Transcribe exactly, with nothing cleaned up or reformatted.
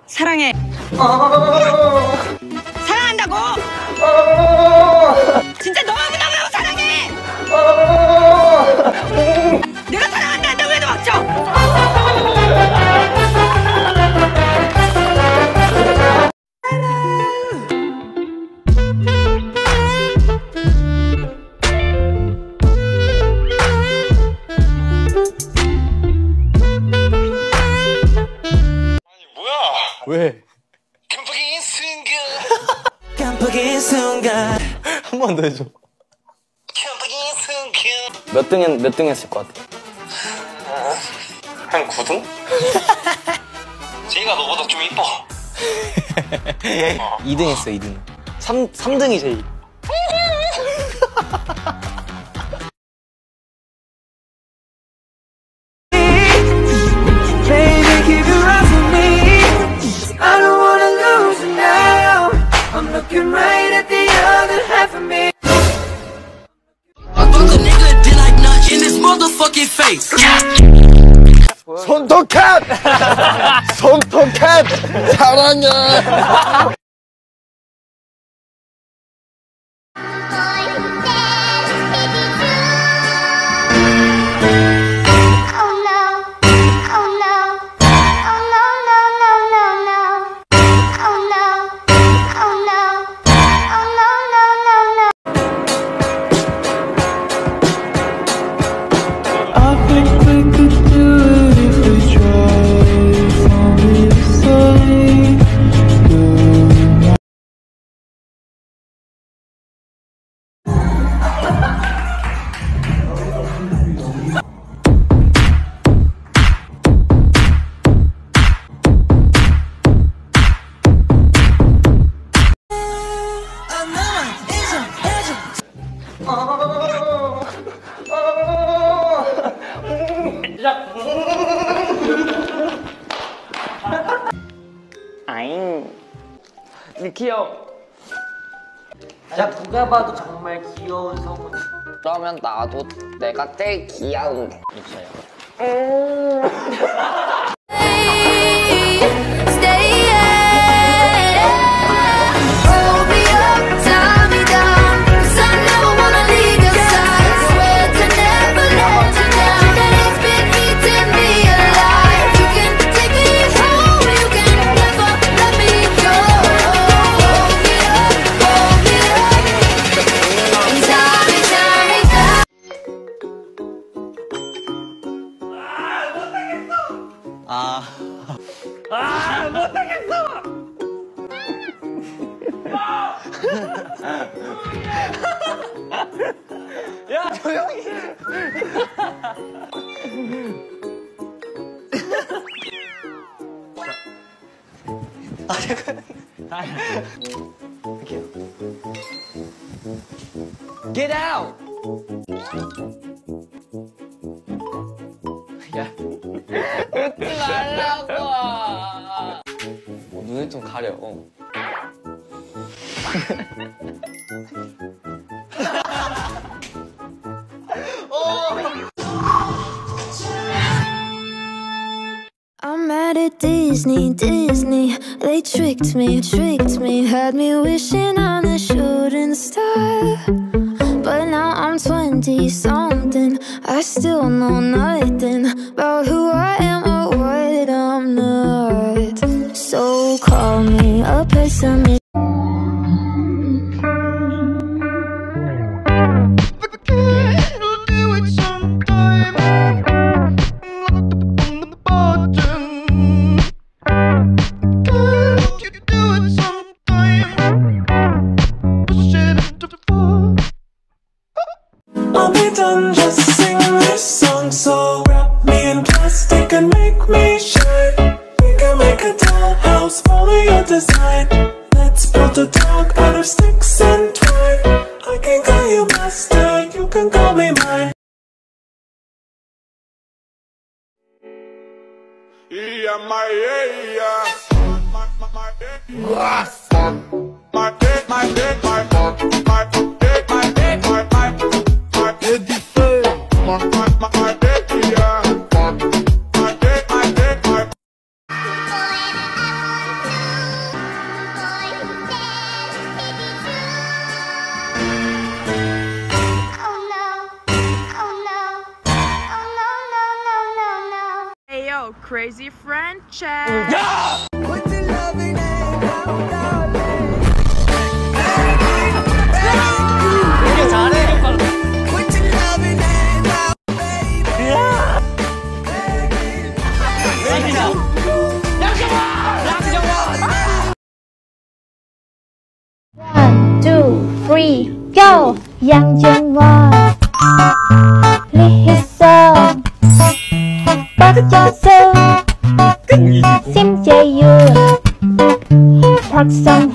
사랑해. 사랑한다고. 진짜 너무너무 사랑해. 내가 사랑한다는데 왜 도망쳐? 왜? 깜빡인 순간 깜빡인 순간 한 번 더 해줘. 깜빡인 순간 몇 등은 몇 등 했을 것 같아? 한 구 등? 제이가 너보다 좀 이뻐. 어. 이 등 했어, 이 등. 삼, 삼 등이 제이. 손톱캣! 손톱캣! 사랑해! 아잉. 미키 형. 야, 누가 봐도 정말 귀여운 성훈이. 그러면 나도 내가 제일 귀여운데. 있어요. 아, 아, 못하겠어! 야, 조용히. 아 잠깐. 할게요. Get out. 야, 웃지 말라고. 어, 눈을 좀 가려. 어. I'm mad at Disney, Disney. They tricked me, tricked me, had me wishing on a shooting star. But now I'm twenty something. I still know nothing about who I am or what I'm not. So call me a pessimist. I'll be done, just sing this song. So wrap me in plastic and make me shine. We can make a dollhouse, follow your design. Let's build a dog out of sticks and twine. I can call you master, you can call me mine. Yeah, my, yeah, yeah. My, my, my, yeah. My, my, my, my, my, my. crazy friend check. 되게 잘해. One, two, three, go! 양정원, 리희성, 박정수, 심재윤, 박성준.